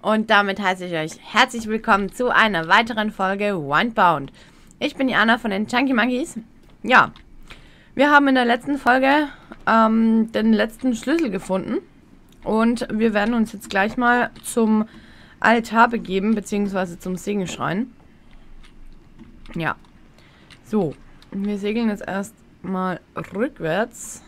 Und damit heiße ich euch herzlich willkommen zu einer weiteren Folge Windbound. Ich bin die Anna von den Chunky Monkeys. Ja, wir haben in der letzten Folge den letzten Schlüssel gefunden. Und wir werden uns jetzt gleich mal zum Altar begeben, beziehungsweise zum Segenschrein. Ja, so. Wir segeln jetzt erstmal rückwärts.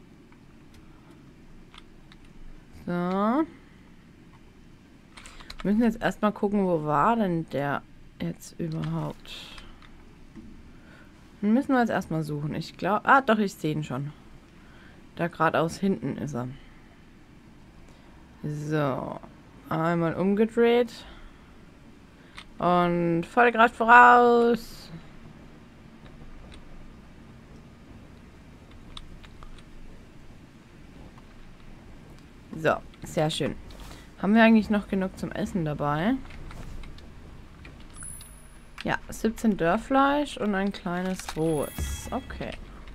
So. Wir müssen jetzt erstmal gucken, wo war denn der jetzt überhaupt? Den müssen wir jetzt erstmal suchen. Ich glaube... Ah, doch, ich sehe ihn schon. Da geradeaus hinten ist er. So. Einmal umgedreht. Und volle Kraft voraus. So, sehr schön. Haben wir eigentlich noch genug zum Essen dabei? Ja, 17 Dörrfleisch und ein kleines rohes. Okay.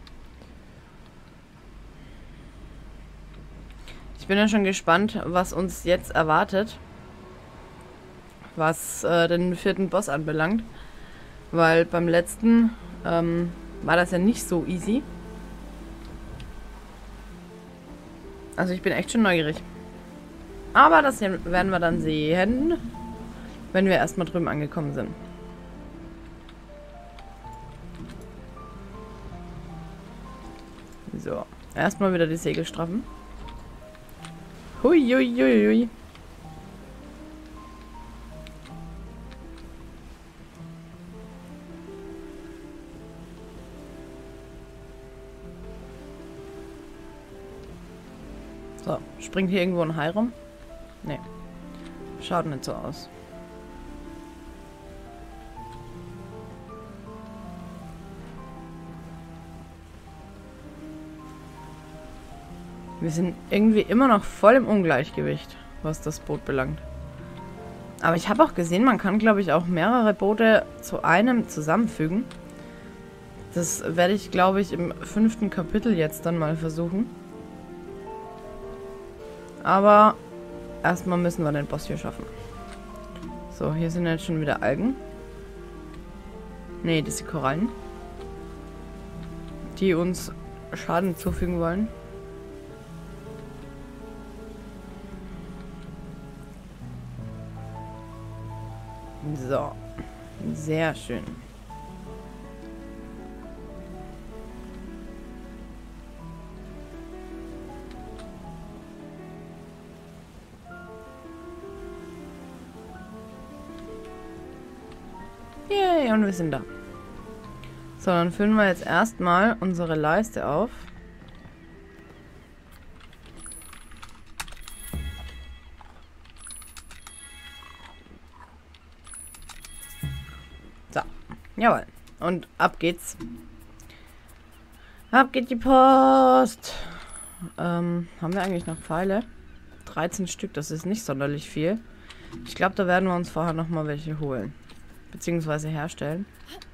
Ich bin ja schon gespannt, was uns jetzt erwartet. Was den vierten Boss anbelangt. Weil beim letzten war das ja nicht so easy. Also ich bin echt schon neugierig. Aber das hier werden wir dann sehen, wenn wir erstmal drüben angekommen sind. So, erstmal wieder die Segel straffen. Hui, hui, hui, hui. So, springt hier irgendwo ein Hai rum? Nee. Schaut nicht so aus. Wir sind irgendwie immer noch voll im Ungleichgewicht, was das Boot belangt. Aber ich habe auch gesehen, man kann, glaube ich, auch mehrere Boote zu einem zusammenfügen. Das werde ich, glaube ich, im 5. Kapitel jetzt dann mal versuchen. Aber erstmal müssen wir den Boss hier schaffen. So, hier sind jetzt schon wieder Algen. Nee, das sind Korallen. Die uns Schaden zufügen wollen. So. Sehr schön. Yay, und wir sind da. So, dann füllen wir jetzt erstmal unsere Leiste auf. So, jawohl. Und ab geht's. Ab geht die Post. Haben wir eigentlich noch Pfeile? 13 Stück, das ist nicht sonderlich viel. Ich glaube, da werden wir uns vorher nochmal welche holen. Beziehungsweise herstellen.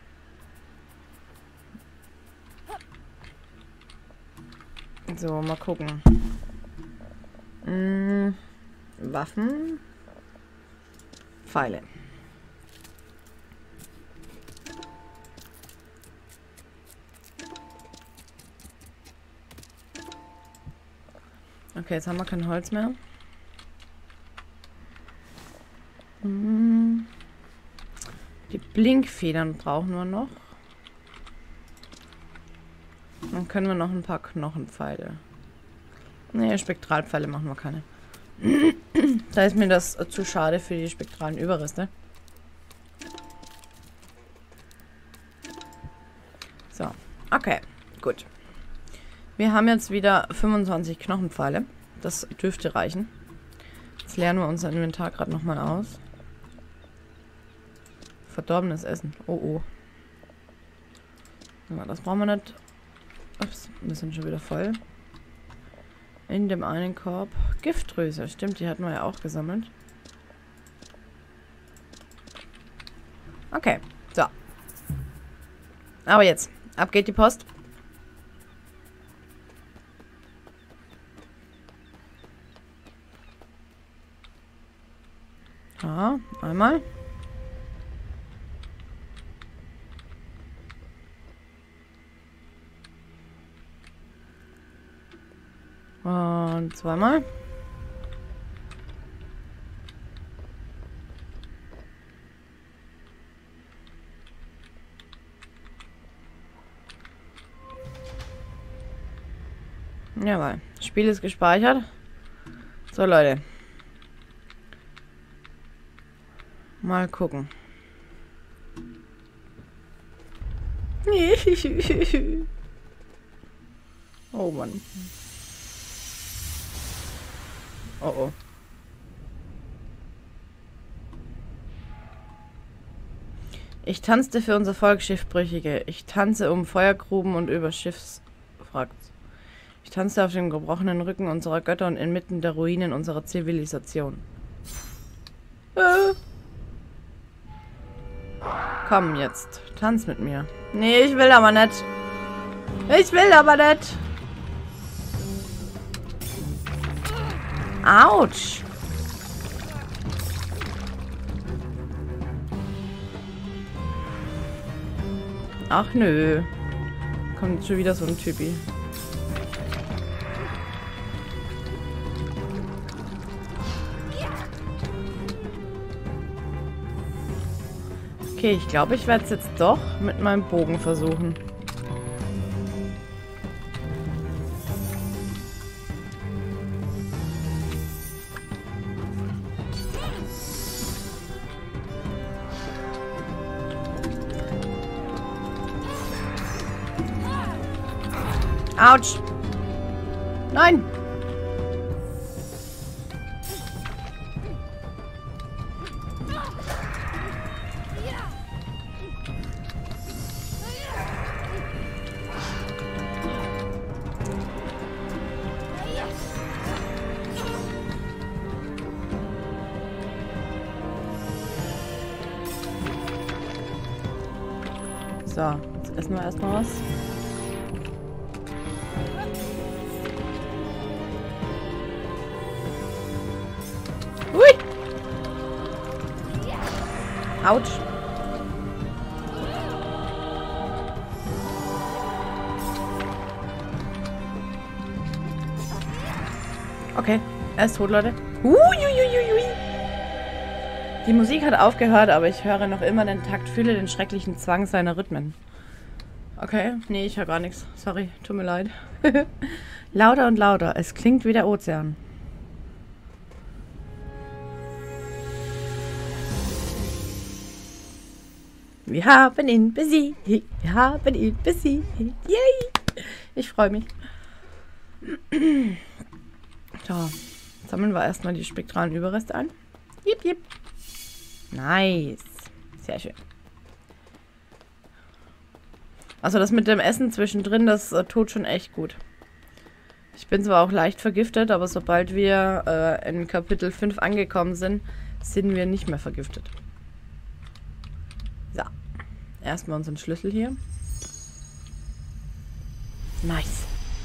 So, mal gucken. Waffen. Pfeile. Okay, jetzt haben wir kein Holz mehr. Die Blinkfedern brauchen wir noch. Dann können wir noch ein paar Knochenpfeile. Nee, Spektralpfeile machen wir keine. Da ist mir das zu schade für die spektralen Überreste. So, okay, gut. Wir haben jetzt wieder 25 Knochenpfeile. Das dürfte reichen. Jetzt leeren wir unser Inventar gerade nochmal aus. Verdorbenes Essen. Oh, oh. Ja, das brauchen wir nicht. Ups, wir sind schon wieder voll. In dem einen Korb. Giftdrüse. Stimmt, die hatten wir ja auch gesammelt. Okay, so. Aber jetzt. Ab geht die Post. Ja, einmal. Und zweimal. Jawohl. Das Spiel ist gespeichert. So, Leute. Mal gucken. Oh Mann. Oh oh. Ich tanzte für unser Volk Schiffbrüchige. Ich tanze um Feuergruben und über Schiffswracks. Ich tanzte auf dem gebrochenen Rücken unserer Götter und inmitten der Ruinen unserer Zivilisation. Komm jetzt, tanz mit mir. Nee, ich will aber nicht. Ich will aber nicht. Autsch. Ach nö. Kommt schon wieder so ein Typi. Okay, ich glaube, ich werde es jetzt doch mit meinem Bogen versuchen. Autsch! Nein! So, jetzt essen wir erstmal was. Hui! Autsch! Okay, er ist tot, Leute. Die Musik hat aufgehört, aber ich höre noch immer den Takt, fühle den schrecklichen Zwang seiner Rhythmen. Okay, nee, ich höre gar nichts. Sorry, tut mir leid. Lauter und lauter, es klingt wie der Ozean. Wir haben ihn besiegt. Wir haben ihn besiegt. Yay! Ich freue mich. So, sammeln wir erstmal die spektralen Überreste ein. Jip, jip. Nice. Sehr schön. Also das mit dem Essen zwischendrin, das tut schon echt gut. Ich bin zwar auch leicht vergiftet, aber sobald wir in Kapitel 5 angekommen sind, sind wir nicht mehr vergiftet. So. Erstmal unseren Schlüssel hier. Nice.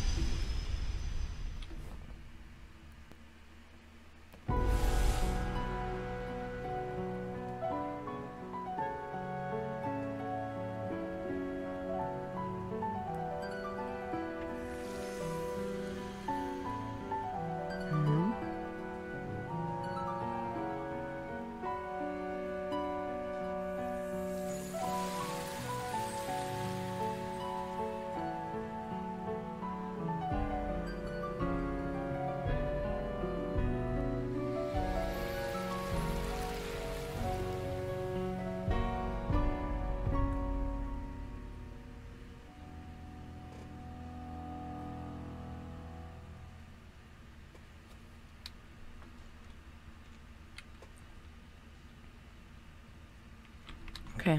Okay.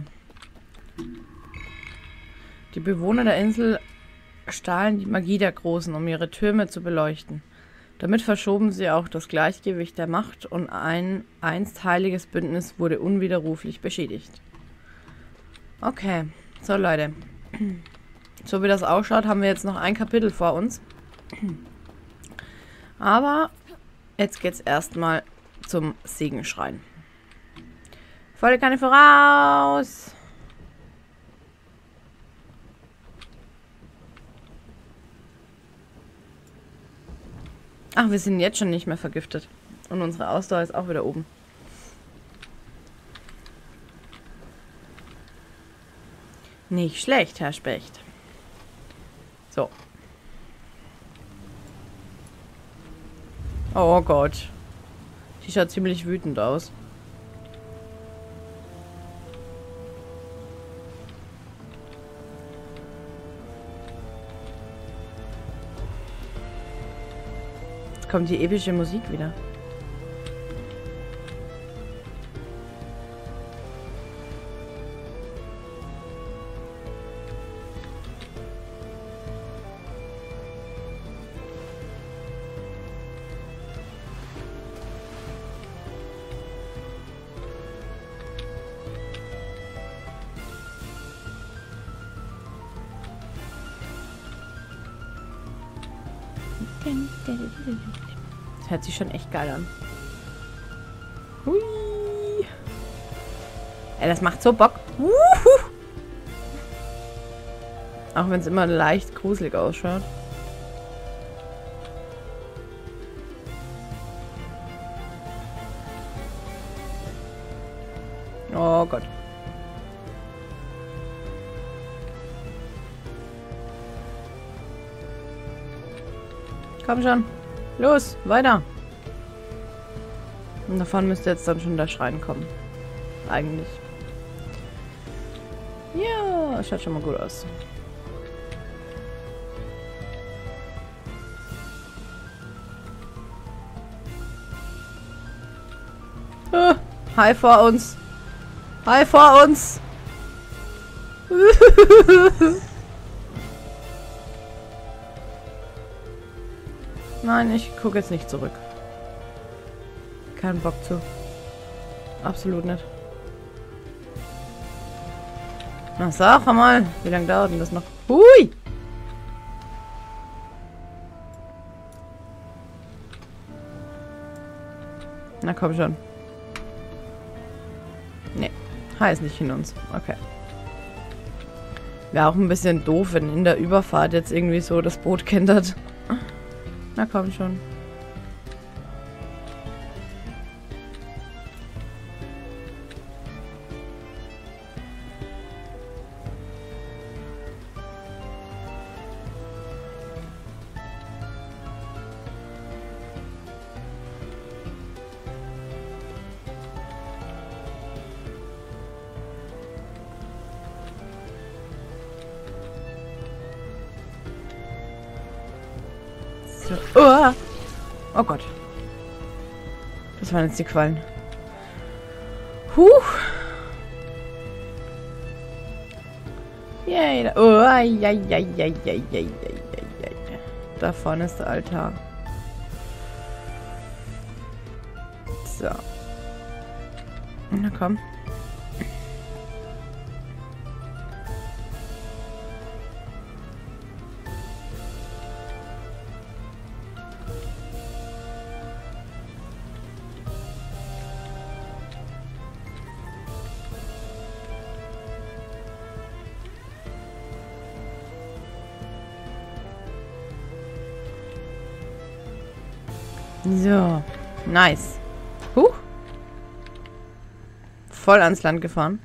Die Bewohner der Insel stahlen die Magie der Großen, um ihre Türme zu beleuchten. Damit verschoben sie auch das Gleichgewicht der Macht und ein einst heiliges Bündnis wurde unwiderruflich beschädigt. Okay, so Leute. So wie das ausschaut, haben wir jetzt noch ein Kapitel vor uns. Aber jetzt geht's erstmal zum Segenschrein. Volle Kanne voraus. Ach, wir sind jetzt schon nicht mehr vergiftet. Und unsere Ausdauer ist auch wieder oben. Nicht schlecht, Herr Specht. So. Oh Gott. Die schaut ziemlich wütend aus. Jetzt kommt die epische Musik wieder. Das hört sich schon echt geil an. Hui. Ey, das macht so Bock. Auch wenn es immer leicht gruselig ausschaut. Oh Gott. Komm schon. Los, weiter. Und davon müsste jetzt dann schon der Schrein kommen. Eigentlich. Ja, schaut schon mal gut aus. Hi vor uns. Hi vor uns. Nein, ich gucke jetzt nicht zurück. Keinen Bock zu. Absolut nicht. Na, sag mal, wie lange dauert denn das noch? Hui! Na komm schon. Nee, Hai ist nicht in uns. Okay. Wäre auch ein bisschen doof, wenn in der Überfahrt jetzt irgendwie so das Boot kentert. Na komm schon. So. Oh Gott. Das waren jetzt die Quallen. Huch. Yay. Oh, ja. Da vorne ist der Altar. So. Na komm. So, nice. Voll ans Land gefahren.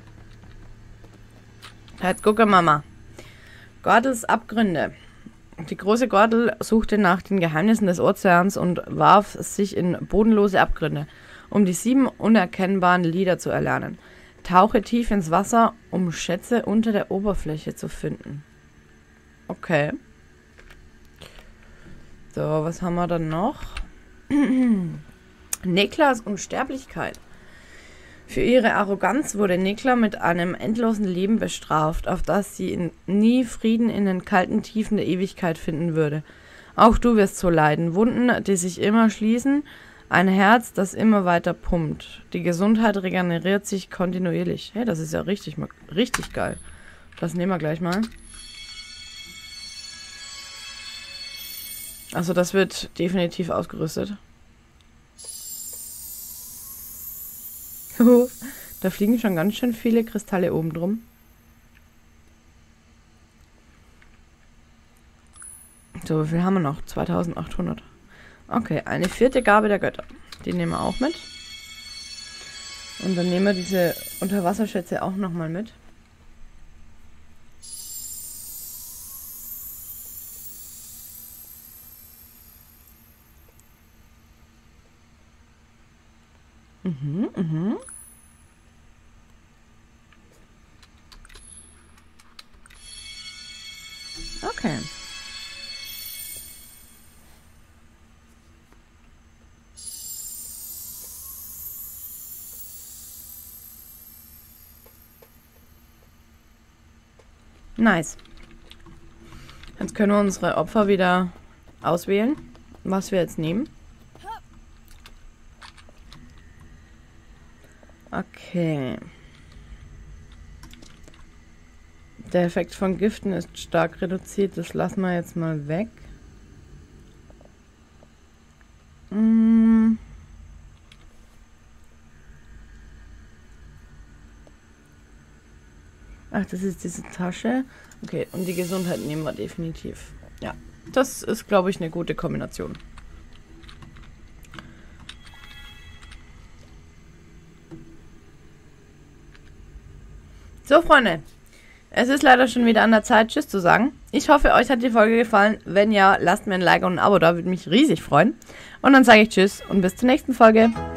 Jetzt gucke Mama. Gordels Abgründe. Die große Gordel suchte nach den Geheimnissen des Ozeans und warf sich in bodenlose Abgründe, um die 7 unerkennbaren Lieder zu erlernen. Tauche tief ins Wasser, um Schätze unter der Oberfläche zu finden. Okay. So, was haben wir dann noch? Neklas Unsterblichkeit. Für ihre Arroganz wurde Nekla mit einem endlosen Leben bestraft, auf das sie nie Frieden in den kalten Tiefen der Ewigkeit finden würde. Auch du wirst so leiden. Wunden, die sich immer schließen, ein Herz, das immer weiter pumpt. Die Gesundheit regeneriert sich kontinuierlich. Hey, das ist ja richtig geil. Das nehmen wir gleich mal. Also das wird definitiv ausgerüstet. Da fliegen schon ganz schön viele Kristalle oben drum. So, wie viel haben wir noch? 2800. Okay, eine 4. Gabe der Götter. Die nehmen wir auch mit. Und dann nehmen wir diese Unterwasserschätze auch nochmal mit. Okay. Nice. Jetzt können wir unsere Opfer wieder auswählen, was wir jetzt nehmen. Okay. Der Effekt von Giften ist stark reduziert. Das lassen wir jetzt mal weg. Ach, das ist diese Tasche. Okay, und die Gesundheit nehmen wir definitiv. Ja, das ist, glaube ich, eine gute Kombination. So, Freunde. Es ist leider schon wieder an der Zeit, Tschüss zu sagen. Ich hoffe, euch hat die Folge gefallen. Wenn ja, lasst mir ein Like und ein Abo da, würde mich riesig freuen. Und dann sage ich Tschüss und bis zur nächsten Folge.